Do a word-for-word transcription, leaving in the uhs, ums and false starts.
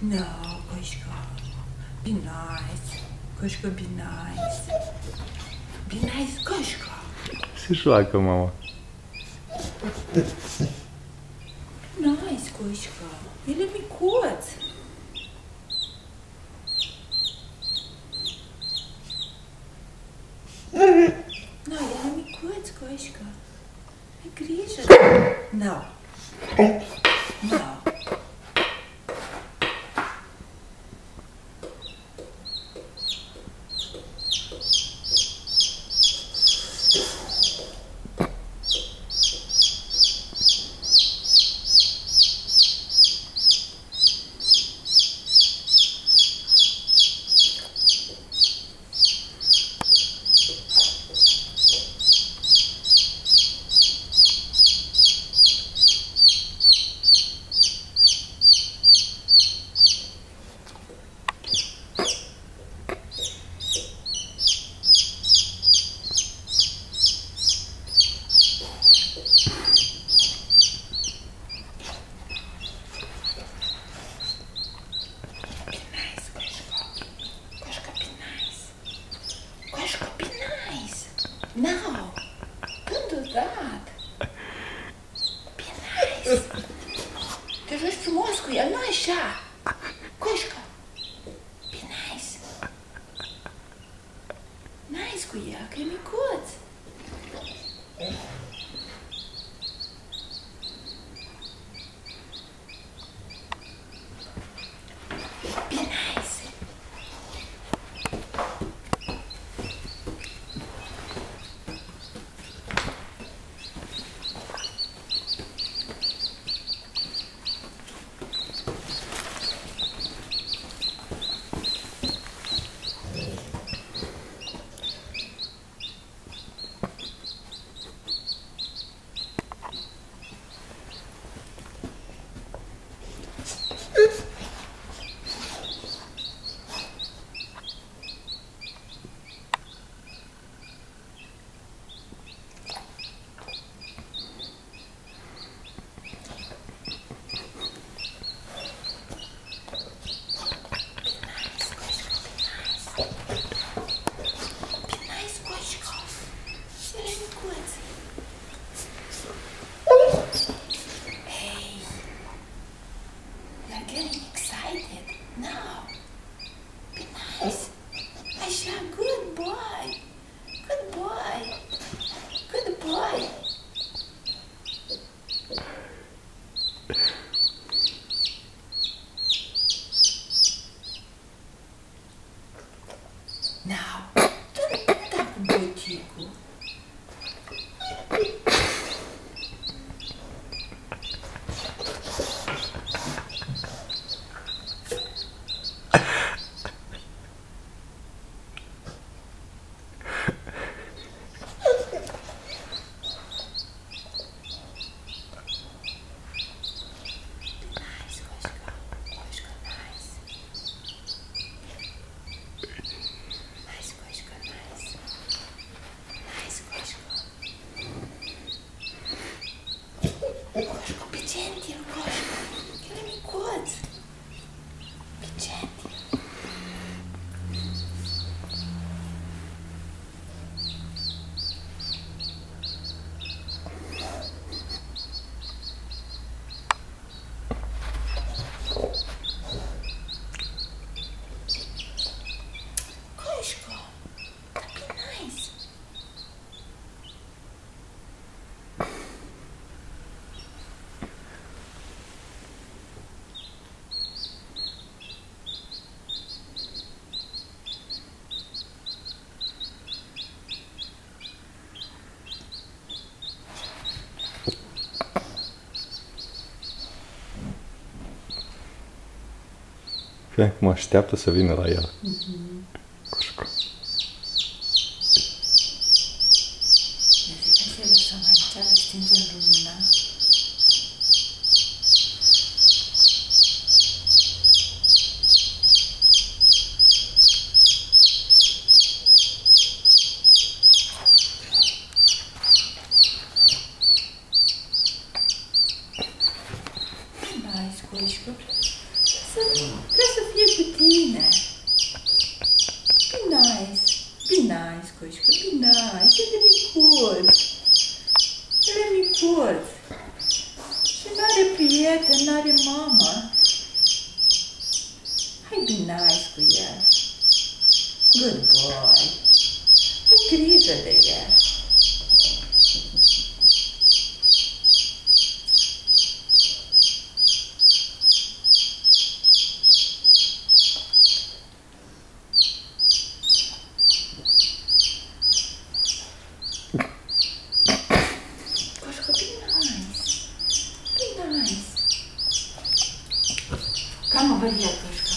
No, Coșca. Be nice. Coșca, be nice. Be nice, Coșca. Se joacă, mama. Nice, Coșca. El e micuț. No, el e micuț, Coșca. Ai grijă. No. No. No, don't do that. Be nice. Te joci frumos cu el, nu așa. Coșca. Be nice. Nice cu el, că e micuț. Be nice. Getting excited now. Be nice. Aisha, good boy. Good boy. Good boy. Now, don't tap botico. Coșca, be gentil, Coșca. El e micuț. Be gentil. Coșca, dar be nice. Fie cum așteaptă să vină la el. Mhm. Coșca. Eu zic că se lăsăm aici, le stingem lumina. Nice, Coșca. Să, vrea să fie cu tine. Be nice. Be nice, Coșcă, be nice. El e micuț. El e micuț. Și n-are prieten, n-are mama. Hai be nice cu el. Good boy. Ai grijă de el. Coșcă, be nice. Be nice. Calma, Maria, Coșcă.